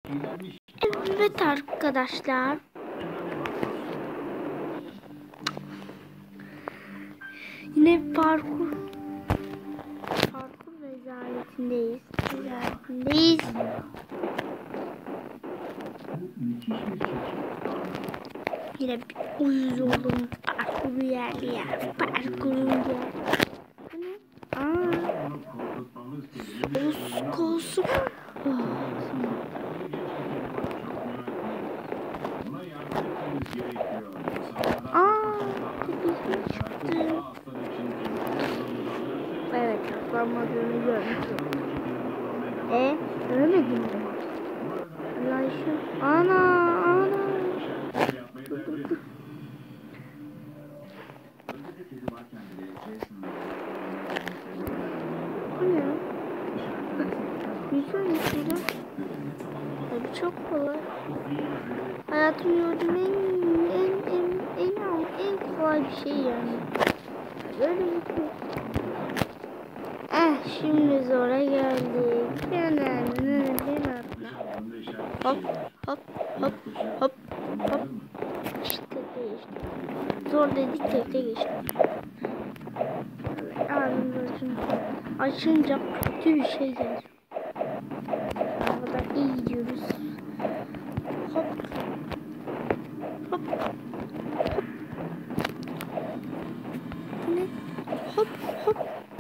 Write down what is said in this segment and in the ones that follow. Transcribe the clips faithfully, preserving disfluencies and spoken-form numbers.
Evet arkadaşlar. Yine parkur parkur rezaletindeyiz. Rezaletindeyiz. Yine bir uyuz oldum. Parkuru yer yer. Parkuru yer. Bu ne? Aaa. Olsun olsun. Aaa. Tepesine çıktı. Evet, atlanmadığını görmüştüm. E, ölmedin mi? Allah şu. Ana, ana. Bu ne? Güzel mi şurada? Tabii çok kolay. Hayatımda gördüğüm en en en en en kolay bir şey yani. Böyle yapıyor. Eh, şimdi zora geldik. Hop hop hop hop hop. İşte değişti. Zor dedik tekte geçti. Ağzımızı açınca kötü bir şey geldi. O kadar iyi gidiyoruz. Hop hop hop. Bu ne? Hop hop.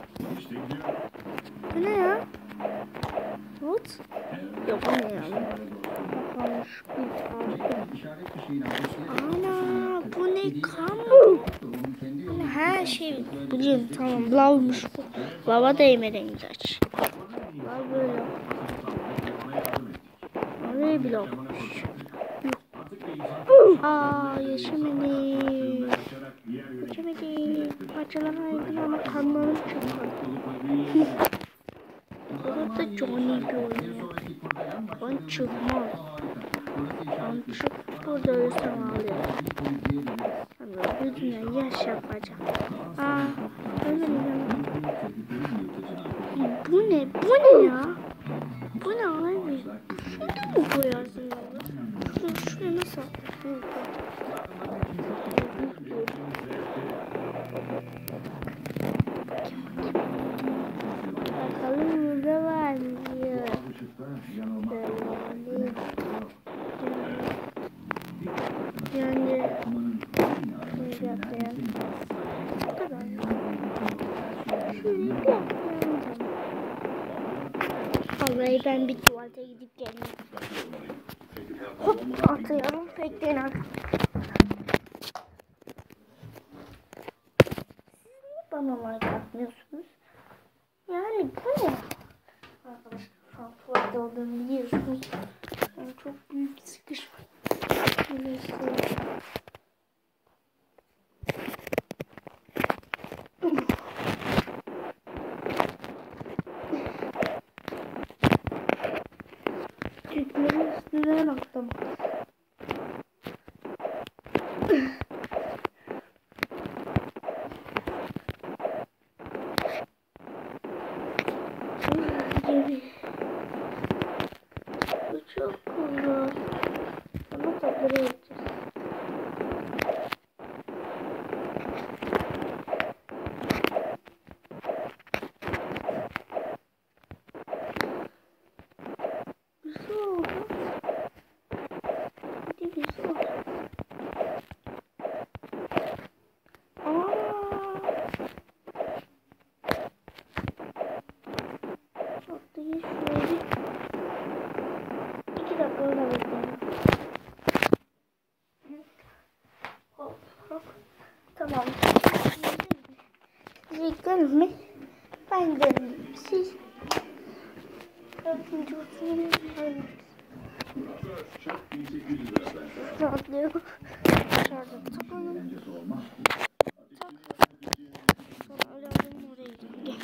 Bu ne ya? What? Yok bu ne ya? Bakalım şu bir ana bu ne kamu? Her şey biliyorum tamam lavmış bu. Lava değmeden güzel. Lav böyle. Oraya bile olmuş. Aaa yaşamadım. Yaşamadım. Parçalamaydım ama kanlarım çıktı. Burada Johnny bir oynuyor. Ben çıkmaz. Ben çık burada ölsem ağlıyorum. Ben bu dünyayı yaş yapacağım. Aa, ölmedim. Bu ne? Bu ne ya? Bu ne abi? Şurada mı koyarsın abi? Şuraya, şuraya nasıl? Bakalım burada var mı diyor. Yani şöyle yapayım. Bu kadar. Şöyle yapayım. Vallahi ben bir tuvalete gidip geleyim. Hop atlayalım. Bekleyin arkadaşlar. Siz niye bana like atmıyorsunuz? Yani bu ne? Arkadaşlar şu an tuvalette olduğumu biliyorsunuz. Yani çok büyük bir sıkışma. Böyle işte. Tüplerin üstüne baktım. Bu çok kolay. Ama topları yapacağız. Güzel oldu. Hadi güzel oldu. Şöyle iki dakika öyle bekleyelim. Hop hop. Tamam. Siz gidelim mi? Ben gidelim. Siz dördüncü oturun. Rahatlıyor. Dışarıda takalım. Tak. Sonra öyle alalım oraya gidelim.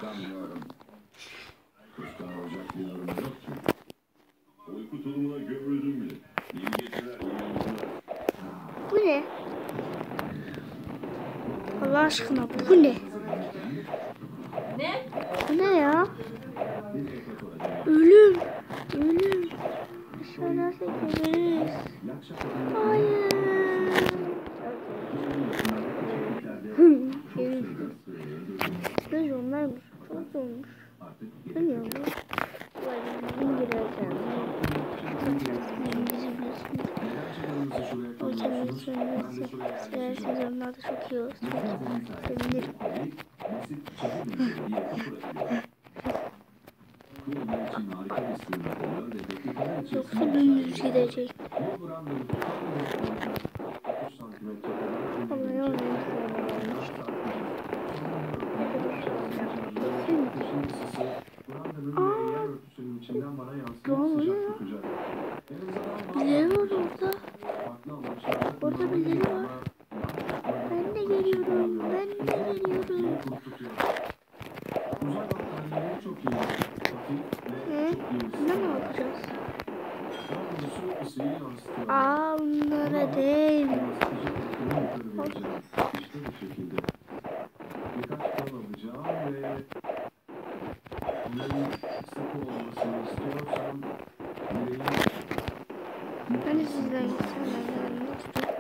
Sanmıyorum. Kıskanılacak bir durum yok ki. Uyku tulumuna gömüldüm bile. İyi geceler, iyi uykular. Bu ne? Allah aşkına bu ne? Ne? Bu ne ya? Ölüm. Ölüm. Aşağıda sekeriz. Hayır. Ne zorlarmış. Çok zormuş. Bilmiyorum. Bizim gireceğim. O kendini söylemesi. Silersiniz onlar da çok iyi olsun. Sevinirim. Yoksa dümdüz gidecek. Ama ya birileri var orada. Orada birileri var. Ben de geliyorum. Ben de geliyorum. Hı? Ne mi yapacağız? Aa, bunlara değil. Ben de sizden gitsem ben de tutayım.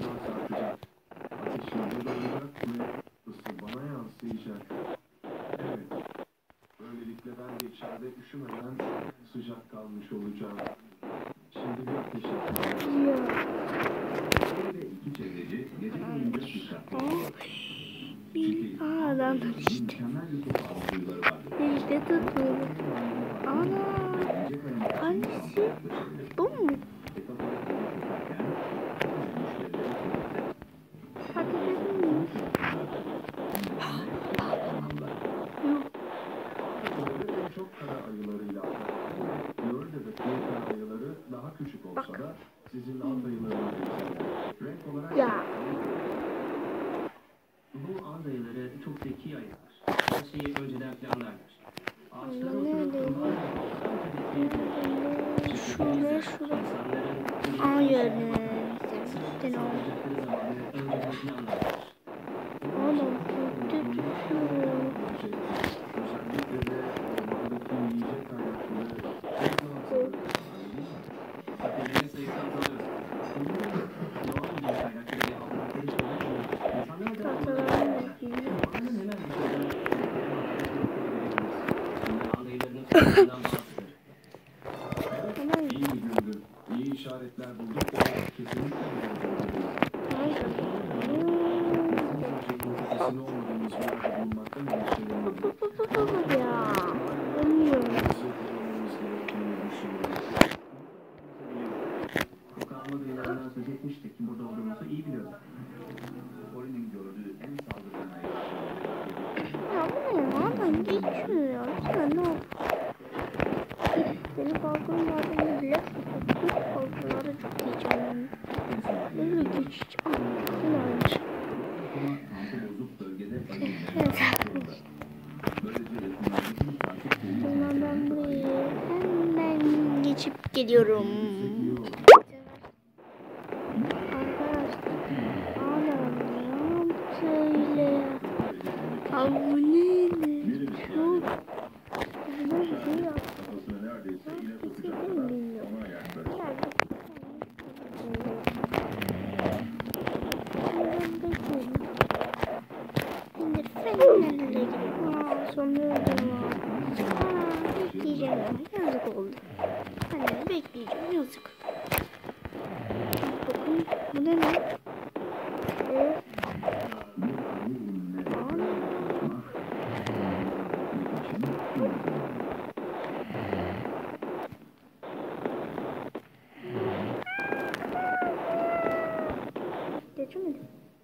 Böylelikle ben de içeride üşümeden sıcak kalmış olacağım. Şimdi bir ateş yakacağım. Ya. İki çevreci gece boyunca sıcak. Aa, adam işte. İşte tutmadı. Ana. Hangisi? Bu mu? Hadi dedim. Yok. Çok kara ayılarıyla Floride'deki kara ayıları daha küçük olsa da sizin alt ayılarınız renk olarak Ya. Bu ağ ayıları çok zeki ayılar. Her şeyi önceden planlarlar. Ağaçlara Nerede? oturup Şuraya şuraya. Hayır. Sen o. Oğlum kötü düşüyor. iyi bir gündü. İyi işaretler bulduk da kesinlikle kesin olmadığımız bir yerde bulunmaktan endişeleniyorum. Ya. Bilmiyorum. Koku alma duyularından söz etmiştik. Burada olduğumuzu iyi biliyorum. Poli'nin gördüğü en saldırgan Ya bu ne ya? Ben geçmiyor ya. Lütfen ne yap? Benim balkonum var. Beni bile tuttu. Balkonlara çok geçeceğim. Böyle geçeceğim. Güzel olmuş. bozuk bölgede Evet arkadaşlar. O zaman ben burayı hemen geçip geliyorum. Arkadaşlar. Anam ne yaptı öyle? Abone ne? Çok. Buna bir şey yaptı. kafasına neredeyse iğne sokacak kadar ona yaklaştı. Şimdi fenlerle gidiyorum. Aa, sonra öldüm. Aa, bekleyeceğim. Yazık oldu. Hani bekleyeceğim. Yazık. Bakın bu ne lan? Ee, geçemedim.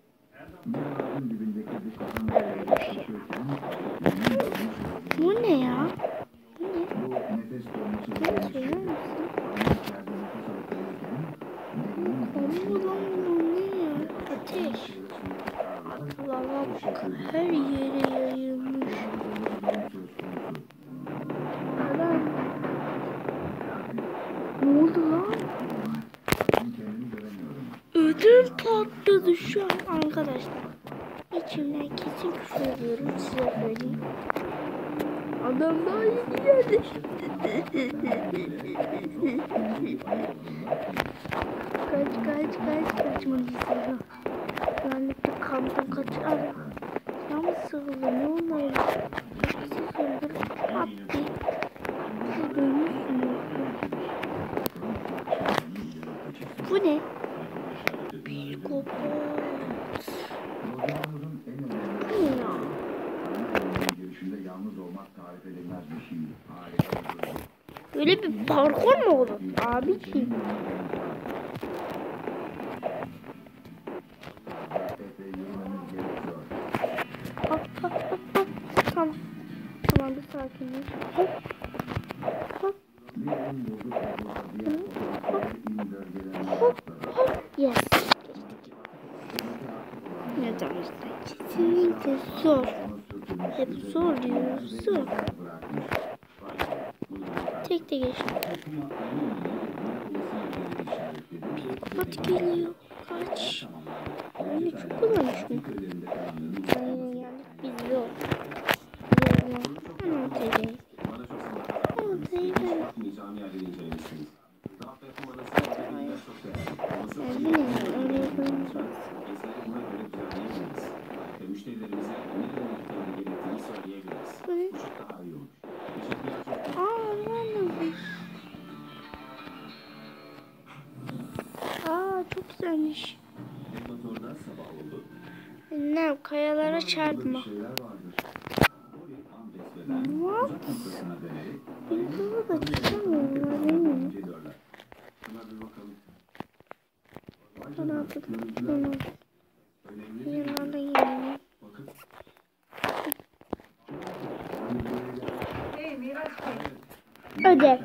Bu ne ya? Bu ne? Ne söyler misin? Ama lan bu ne ya? Ateş. Lava her yere yayılmış. Bakın şu an arkadaşlar. İçimden kesin küfür ediyorum, size söyleyeyim. Adam daha yeni geldi. Kaç kaç kaç kaçmalıyız. Lanetli kampı kaçar. Yalnız sıkıldı ne onları. Çok sıkıldı. Abi. Siz duymuşsunuz. Bu ne? Psikopat. Bu ne ya? Böyle bir parkur mu olur abi ki? Hop hop hop hop. Tamam. Tamam bir sakinleş. Hop. Hop. Hop. Hop. Yes. Neden işte? Kesinlikle zor. Hep zor diyoruz. Zor. Tek de geçtim. Psikopat geliyor. Kaç. Yani çok kullanmışım. Aynen geldik. Biz yok. Hemen teyzeyiz. Hemen teyzeyiz. Yani ne? Öyle yapılmayacak. Böyle. Aa anlamadım. Aa çok güzelmiş. Ne? Kayalara çarpma. What? Videoda da çıkamıyorum. Ben artık bunu yanlarda yiyelim. Ödev.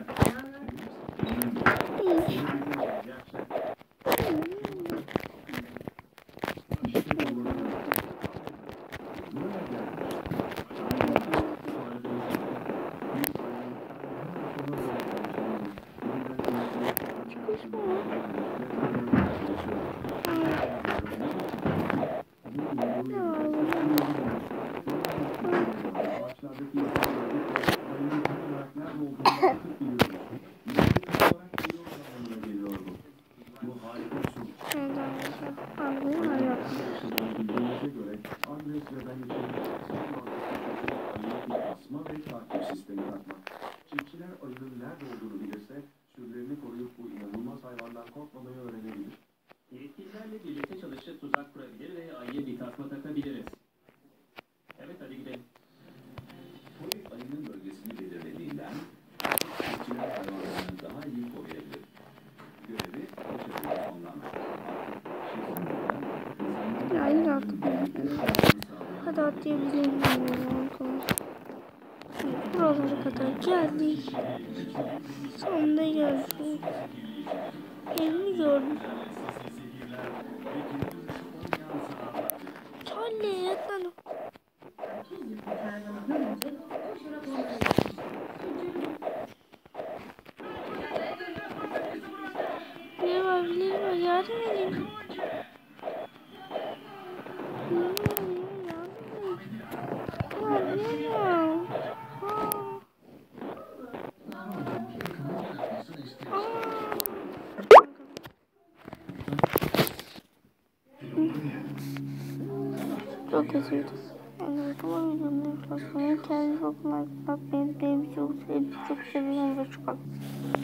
Çiftçiler ayının nerede olduğunu bilirse sürülerini koruyup bu inanılmaz hayvandan korkmamayı öğrenebilir. Yetkililerle birlikte çalışıp tuzak kurabilir ve ayıya bir tasma takabiliriz. Evet hadi gidelim. Polis ayının bölgesini belirlediğinden çiftçiler hayvanlarını daha iyi koruyabilir. Görevi başarıyla sonlanır. Ya yine artık. Hadi atlayabilirim. Buralara kadar geldik. Sonunda geldik. Evimi gördüm. Anne yatlanım. Biri var, biri var. Yardım edin. Çok kötüydü. Yani bu videonun enflasyonu kendinize bakmayı, benim, benim çok, çok seviyorum ve çok